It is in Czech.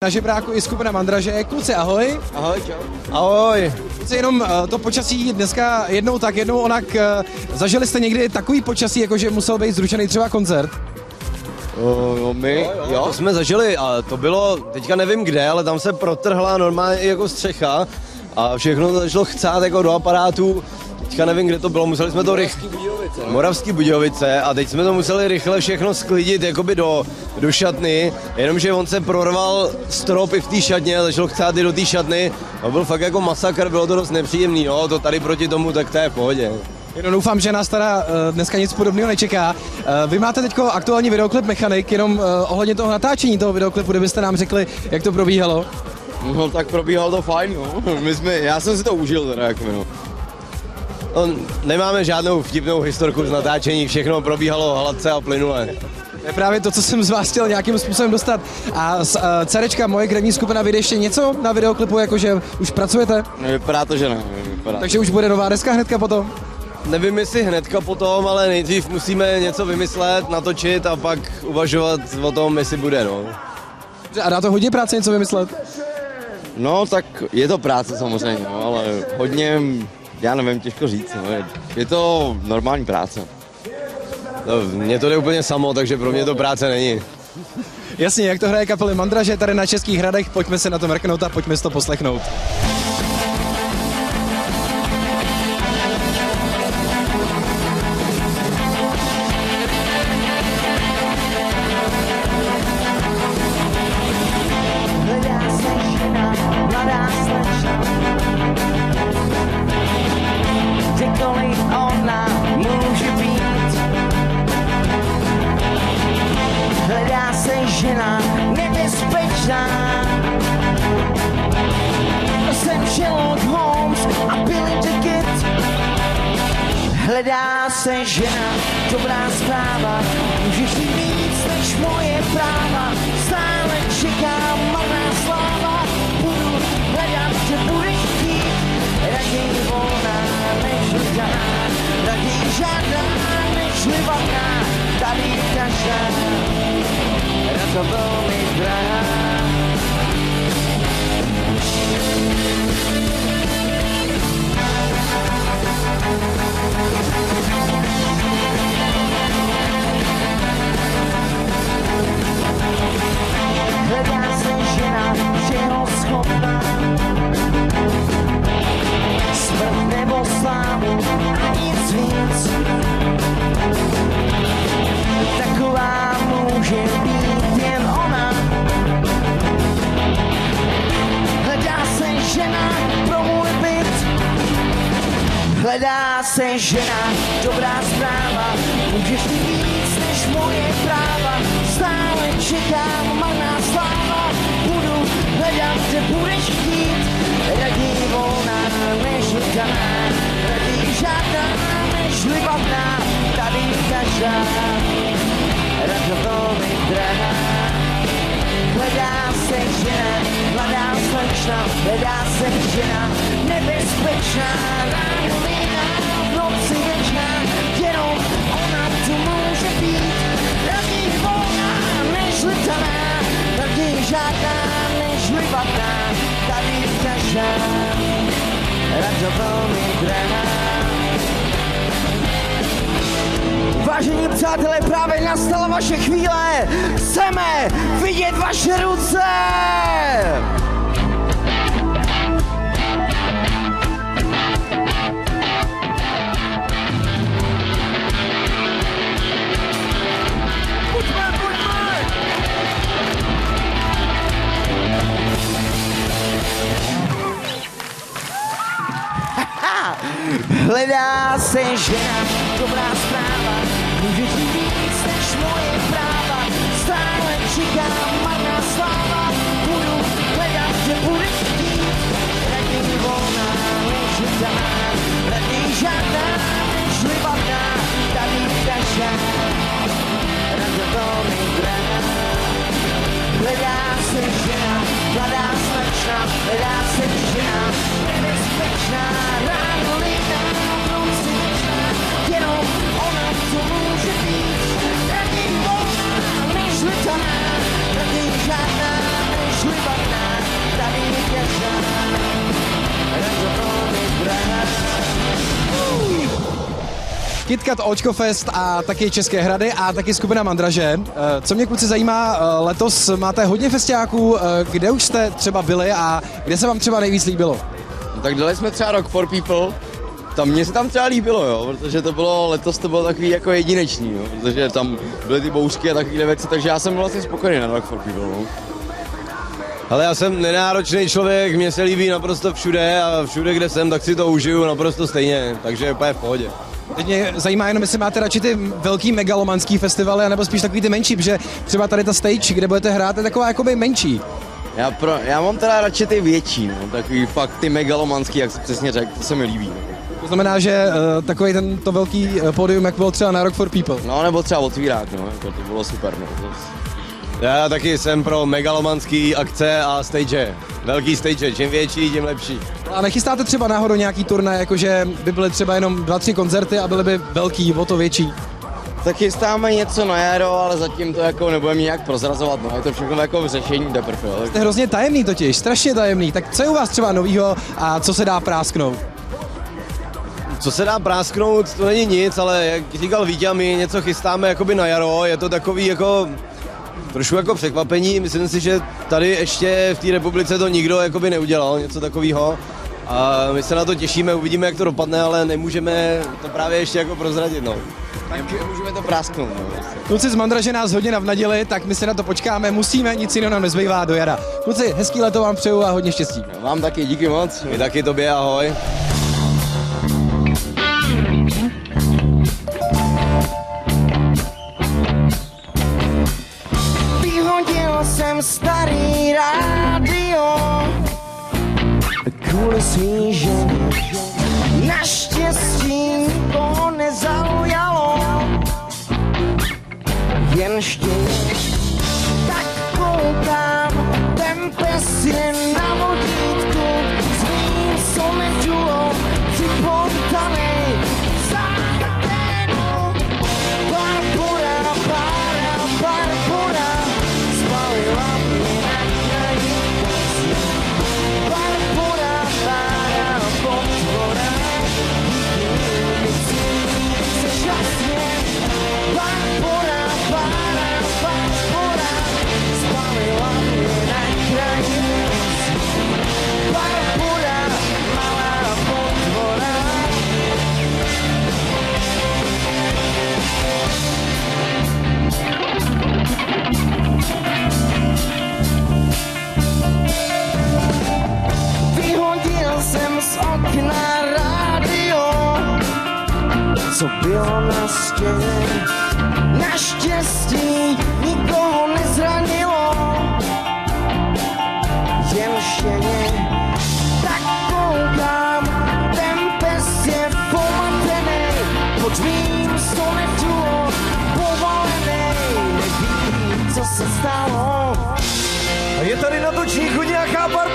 Na žebráku i skupina Mandraže. Kluci, ahoj. Ahoj, čau. Ahoj. Kluci, jenom to počasí dneska jednou tak, jednou onak. Zažili jste někdy takový počasí, jakože musel být zrušený třeba koncert? My, jo, to jsme zažili a to bylo, teďka nevím kde, ale tam se protrhla normálně jako střecha a všechno začalo chcát jako do aparátu. Teďka nevím, kde to bylo, museli jsme to rychle... Moravský Budějovice a teď jsme to museli rychle všechno sklidit jakoby do šatny, jenomže on se prorval strop i v té šatně, začal chcát i do té šatny a byl fakt jako masakr, bylo to dost nepříjemný, no, to tady proti tomu, tak to je v pohodě. Jenom doufám, že nás teda dneska nic podobného nečeká. Vy máte teď aktuální videoklip Mechanik, jenom ohledně toho natáčení toho videoklipu, kdybyste nám řekli, jak to probíhalo. No tak probíhalo to fajn, no. Já jsem si to užil teda, jako no. No, nemáme žádnou vtipnou historku z natáčení, všechno probíhalo hladce a plynule. To je právě to, co jsem z vás chtěl nějakým způsobem dostat. A Cerečka, moje krevní skupina, vyjde ještě něco na videoklipu, jakože už pracujete? Vypadá to, že ne. Takže už bude nová deska hnedka potom? Nevím, jestli hnedka potom, ale nejdřív musíme něco vymyslet, natočit a pak uvažovat o tom, jestli bude, no. A dá to hodně práce něco vymyslet? No, tak je to práce samozřejmě, no, ale hodně, já nevím, těžko říct, no. Je to normální práce. No, mně to jde úplně samo, takže pro mě to práce není. Jasně, jak to hraje kapely Mandraže tady na Českých hradech, pojďme se na to mrknout a pojďme si to poslechnout. Hledá se žena nebezpečná. Jsem Sherlock Holmes a Billy the Kid. Hledá se žena, dobrá zpráva. Můžeš mít víc než moje práva. Stále čekám marná sláva. Budu hledat, že budeš chtít. Raději volná než lidaná. Raději žádná než livatná. Tady každá to velmi drahá. Hledá se žena všeho schopná. Smrt nebo slávu a nic víc. Taková může být jen ona. Hledá se žena pro můj byt. Hledá se žena, dobrá zpráva. Můžeš mít víc než moje práva. Stále čekám marná sláva. Budu hledat, kde budeš chtít. Raději volná než lidaná. Raději žádná než libatná. Tady každá rada velmi drahá. Hledá se žena, mladá slečna. Hledá se žena nebezpečná. Ráno líná, v noci věčná. Jenom ona tu může být. Raději volná než lidaná. Raději žádná než libatná. Tady každá rada velmi drahá. Vážení přátelé, právě nastala vaše chvíle. Chceme vidět vaše ruce. Hledá se žena, dobrá zpráva. Můžeš mít víc než moje práva. Stále čekám marná sláva. Budu hledat, že budeš chtít. Raději volná než lidaná. Raději žádná než libatná. Tady každá rada velmi drahá. Hledá se žena, mladá slečna. Hledá se žena nebezpečná. Ráno líná, v noci věčná. Jenom ona to může být. Raději volná než lidaná. Raději žádná než libatná. KitKat Očko Fest a taky České hrady a taky skupina Mandraže. Co mě kluci zajímá, letos máte hodně festiáků, kde už jste třeba byli a kde se vám třeba nejvíc líbilo? No, tak dali jsme třeba Rock for People, mně se tam třeba líbilo, jo, protože letos to bylo takový jako jedinečný, jo, protože tam byly ty bouřky a takovýhle věci, takže já jsem vlastně spokojený na Rock for People, no. Ale já jsem nenáročný člověk, mně se líbí naprosto všude a všude, kde jsem, tak si to užiju naprosto stejně, takže úplně v pohodě. Teď mě zajímá jenom, jestli máte radši ty velký megalomanský festivaly, anebo spíš takový ty menší, protože třeba tady ta stage, kde budete hrát, je taková jakoby menší. Já mám teda radši ty větší, no, takový fakt ty megalomanský, jak jsi přesně řekl, to se mi líbí. No. To znamená, že takový to velký pódium, jak bylo třeba na Rock for People. No, nebo třeba Otvírák, no, jako to bylo super, no. Já taky jsem pro megalomanský akce a stage. Velký stage, čím větší, tím lepší. A nechystáte třeba náhodou nějaký turnaj, jakože by byly třeba jenom 2-3 koncerty a byly by velký, o to větší? Tak chystáme něco na jaro, ale zatím to jako nebudeme nějak prozrazovat, no, je to všechno jako v řešení teprve. Jste hrozně tajemný totiž, strašně tajemný, tak co je u vás třeba novýho a co se dá prásknout? Co se dá prásknout, to není nic, ale jak říkal Vítě, my něco chystáme jakoby na jaro, je to takový jako trošku jako překvapení, myslím si, že tady ještě v té republice to nikdo jakoby neudělal, něco takového. A my se na to těšíme, uvidíme, jak to dopadne, ale nemůžeme to právě ještě jako prozradit, no. Tak můžeme to prásknout, no. Kluci z Mandraže nás hodně navnadili, tak my si na to počkáme, musíme, nic jiného nám nezbývá do jara. Kluci, hezký leto vám přeju a hodně štěstí. Vám taky, díky moc. My taky tobě, ahoj. Vyhodil jsem starý rádio kvůli svý ženě. Naštěstí nikoho nezaujalo, jen štěně. Tak koukám, ten pes je na vodítku, svým sonetulom připoutanej záhadénu. Barbora, spalila mě na kraji kozy. Barbora, potvora, spalila mě na kraji kozy. Barbora, malá potvora. Vyhodil jsem z okna rádio, co bylo na stěně. Naštěstí nikoho nezranilo, jen štěně. Tak koukám, ten pes je pomatenej, pod mým sonetulom povalenej. Neví, co se stalo. A je tady na točníku nějaká barba.